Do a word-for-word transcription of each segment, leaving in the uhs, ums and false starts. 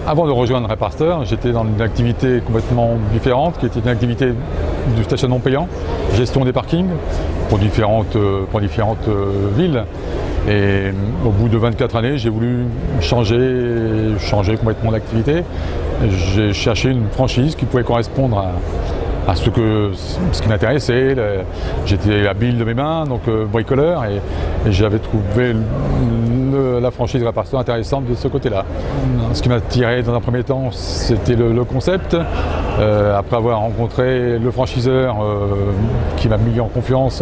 Avant de rejoindre Reparster, j'étais dans une activité complètement différente, qui était une activité du stationnement payant, gestion des parkings pour différentes, pour différentes villes. Et au bout de vingt-quatre années, j'ai voulu changer, changer complètement d'activité. J'ai cherché une franchise qui pouvait correspondre à, à ce, que, ce qui m'intéressait. J'étais habile de mes mains, donc euh, bricoleur, et, et j'avais trouvé le, la franchise Reparster intéressante de ce côté-là. Ce qui m'a attiré dans un premier temps, c'était le, le concept. Euh, après avoir rencontré le franchiseur euh, qui m'a mis en confiance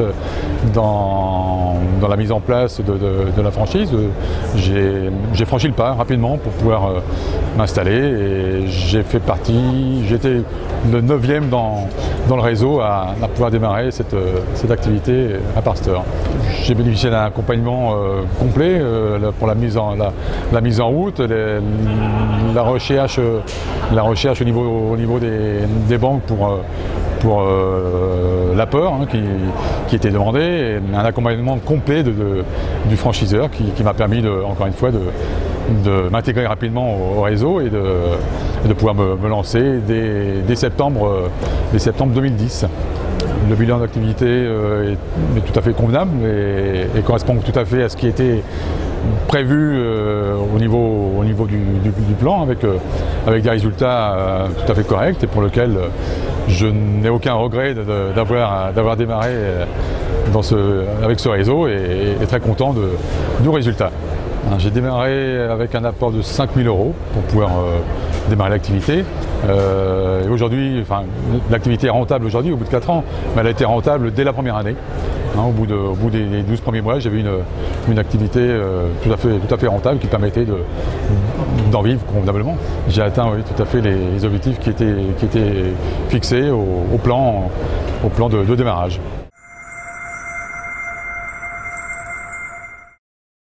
dans, dans la mise en place de, de, de la franchise, euh, j'ai franchi le pas rapidement pour pouvoir euh, m'installer, et j'ai fait partie, j'étais le neuvième dans, dans le réseau à, à pouvoir démarrer cette, cette activité Reparster. J'ai bénéficié d'un accompagnement euh, complet euh, pour la mise en, la, la mise en route, les, la recherche, la recherche au niveau, au niveau des, des banques pour, pour euh, l'apport hein, qui, qui était demandé, et un accompagnement complet de, de, du franchiseur qui, qui m'a permis, de, encore une fois, de, de m'intégrer rapidement au, au réseau et de, de pouvoir me, me lancer dès, dès, septembre, dès septembre deux mille dix. Le bilan d'activité euh, est, est tout à fait convenable et, et correspond tout à fait à ce qui était prévu euh, au niveau, au niveau du, du, du plan, avec, euh, avec des résultats euh, tout à fait corrects, et pour lequel euh, je n'ai aucun regret d'avoir d'avoir démarré dans ce, avec ce réseau, et, et très content de, du résultat. J'ai démarré avec un apport de cinq mille euros pour pouvoir euh, démarrer l'activité. Euh, aujourd'hui, enfin, l'activité est rentable aujourd'hui au bout de quatre ans, mais elle a été rentable dès la première année. Hein, au bout, de, au bout des douze premiers mois, j'avais une, une activité euh, tout, à fait, tout à fait rentable qui permettait d'en vivre convenablement. J'ai atteint oui, tout à fait les, les objectifs qui étaient, qui étaient fixés au, au plan, au plan de, de démarrage.